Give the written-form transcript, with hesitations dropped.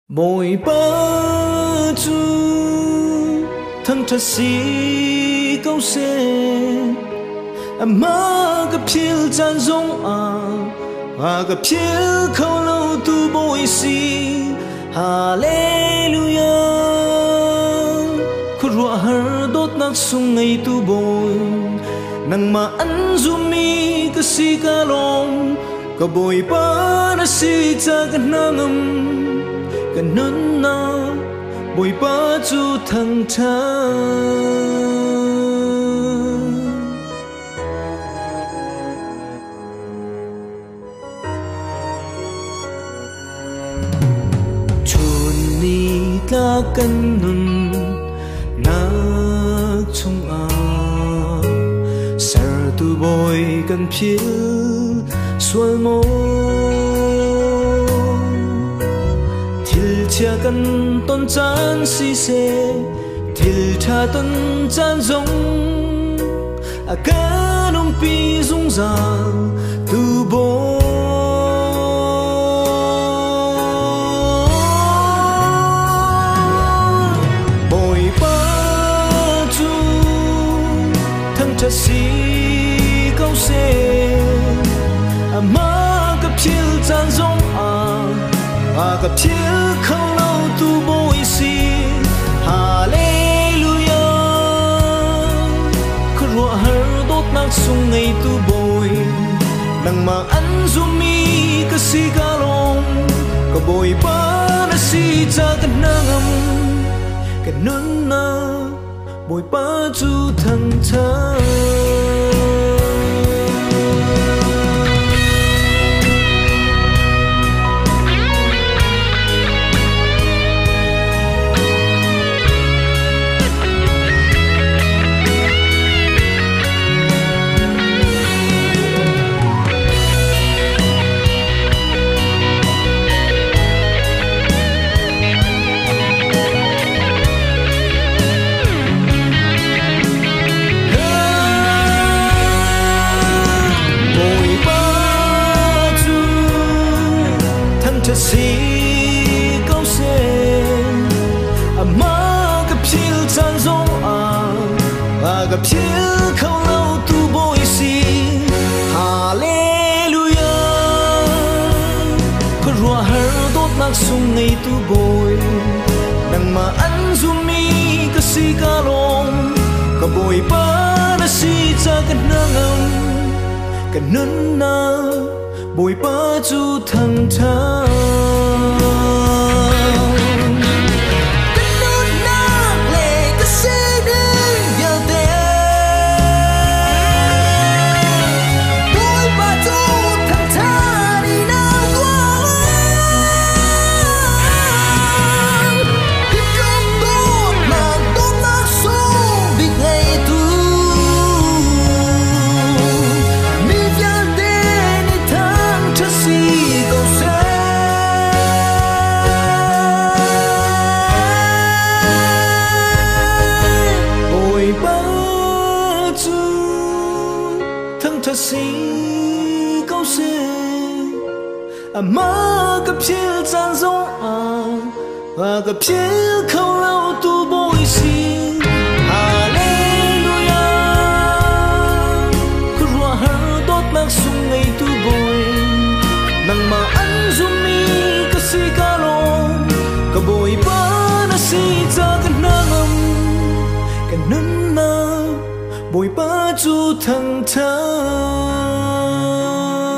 Mỗi bơ chu thăng thật si câu xe mà gặp chiều chan giống gặp chiều khâu lâu tu bôi si Hallelujah khu rùa hở đốt nắc sung ngày tu bôi nang mà ăn zoom mi cái si ca long cái bôi ba na si cha cái nangam cái nón na bôi ba chu thăng thang ta cần nun nak chung sar tu boy kan phil sual mo thil chia kan ton chan si se thil tha ton chan zong kan om pi zung za tu boy si câu xe mà gặp chiều chan giống gặp chiều không lâu tu bôi si Hallelujah khơi rùa hở đốt nắc sung ngày tu bôi nang mà ăn zoom mi cái si ca long cái bôi ba na si cha cái nangam cái nón na bôi ba chu thăng thang si câu xe mà gặp chiều chan giống gặp chiều không lâu tu bôi si Hallelujah khơi rùa hở đốt nắc sung ngày tu bôi nang mà ăn zoom mi cái si ca long cái bôi ba na si cha cái nangam cái nón na bôi ba chu thăng thang thật si câu xe mà gặp chiều chan giống gặp chiều không lâu tu bôi si Hallelujah khơi rùa hở đốt nắc sung ngày tu bôi nang mà ăn zoom mi cái si ca long cái bôi ba na si cha cái nangam cái nón na bôi ba chu thăng thang